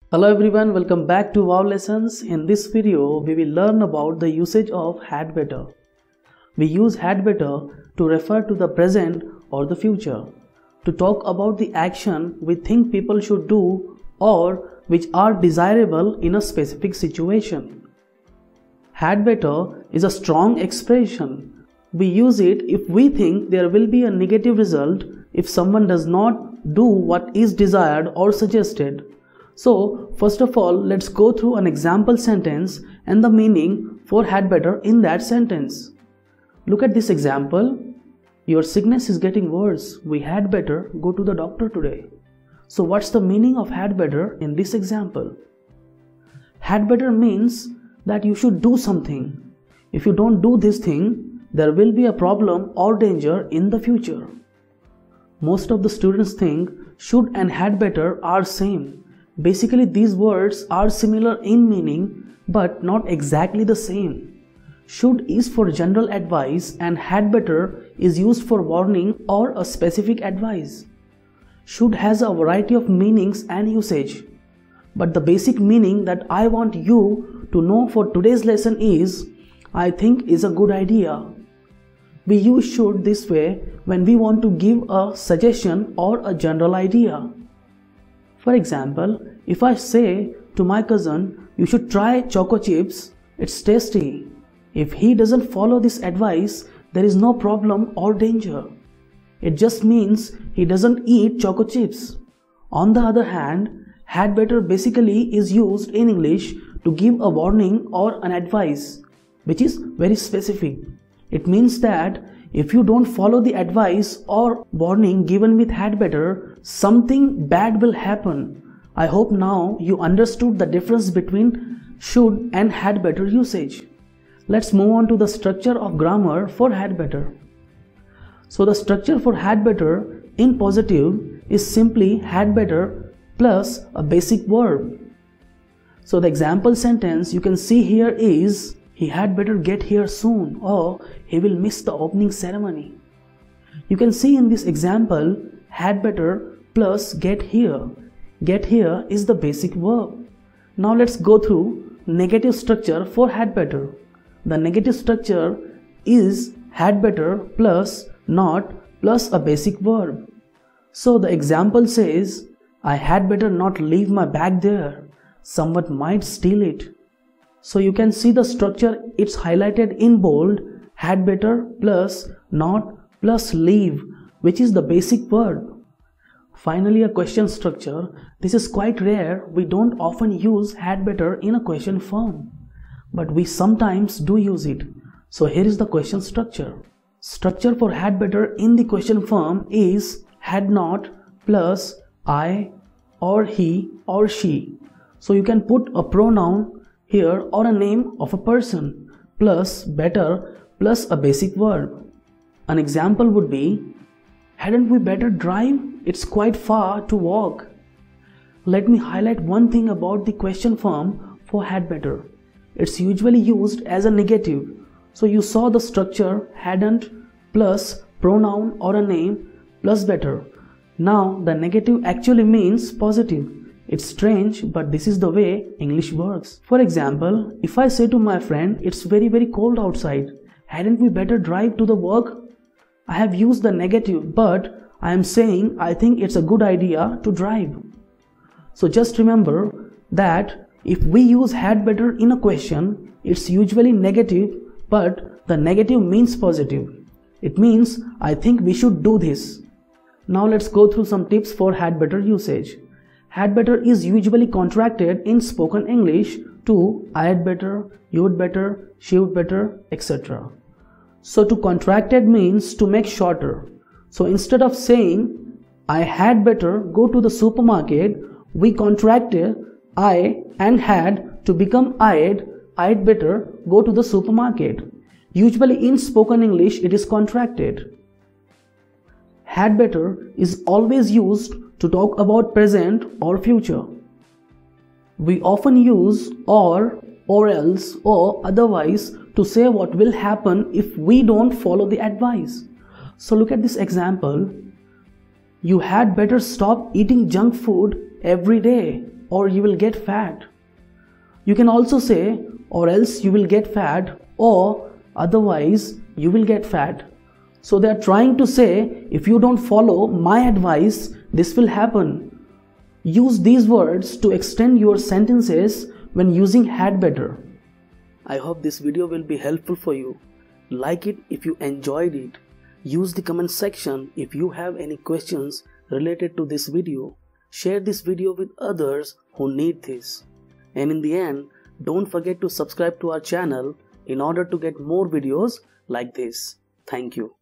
Hello everyone, welcome back to Wow Lessons. In this video, we will learn about the usage of had better. We use had better to refer to the present or the future, to talk about the action we think people should do or which are desirable in a specific situation. Had better is a strong expression. We use it if we think there will be a negative result if someone does not do what is desired or suggested. So, first of all, let's go through an example sentence and the meaning for had better in that sentence. Look at this example. Your sickness is getting worse. We had better go to the doctor today. So, what's the meaning of had better in this example? Had better means that you should do something. If you don't do this thing, there will be a problem or danger in the future. Most of the students think should and had better are same. Basically, these words are similar in meaning but not exactly the same. Should is for general advice and had better is used for warning or a specific advice. Should has a variety of meanings and usage. But the basic meaning that I want you to know for today's lesson is I think is a good idea. We use should this way when we want to give a suggestion or a general idea. For example, if I say to my cousin, you should try choco chips, it's tasty. If he doesn't follow this advice, there is no problem or danger. It just means he doesn't eat choco chips. On the other hand, had better basically is used in English to give a warning or an advice, which is very specific. It means that if you don't follow the advice or warning given with had better, something bad will happen. I hope now you understood the difference between should and had better usage. Let's move on to the structure of grammar for had better. So the structure for had better in positive is simply had better plus a basic verb. So the example sentence you can see here is he had better get here soon or he will miss the opening ceremony. You can see in this example had better plus get here. Get here is the basic verb. Now let's go through negative structure for had better. The negative structure is had better plus not plus a basic verb. So the example says I had better not leave my bag there. Someone might steal it. So you can see the structure, it's highlighted in bold, had better plus not plus leave, which is the basic verb. Finally, a question structure. This is quite rare. We don't often use had better in a question form, but we sometimes do use it. So here is the question structure. Structure for had better in the question form is had not plus I or he or she. So you can put a pronoun here or a name of a person plus better plus a basic verb. An example would be, hadn't we better drive? It's quite far to walk. Let me highlight one thing about the question form for had better. It's usually used as a negative. So you saw the structure hadn't plus pronoun or a name plus better. Now the negative actually means positive. It's strange, but this is the way English works. For example, if I say to my friend, it's very cold outside, hadn't we better drive to the work? I have used the negative, but I am saying I think it's a good idea to drive. So just remember that if we use had better in a question, it's usually negative, but the negative means positive. It means I think we should do this. Now let's go through some tips for had better usage. Had better is usually contracted in spoken English to I had better, you would better, she would better, etc. So to contracted means to make shorter. So instead of saying I had better go to the supermarket, we contracted I and had to become I'd better go to the supermarket. Usually in spoken English it is contracted. Had better is always used to talk about present or future. We often use or else, or otherwise to say what will happen if we don't follow the advice. So look at this example. You had better stop eating junk food every day. or you will get fat. You can also say or else you will get fat or otherwise you will get fat. So they are trying to say if you don't follow my advice, this will happen. Use these words to extend your sentences when using had better. I hope this video will be helpful for you. Like it if you enjoyed it. Use the comment section if you have any questions related to this video. Share this video with others who need this. And in the end, don't forget to subscribe to our channel in order to get more videos like this. Thank you.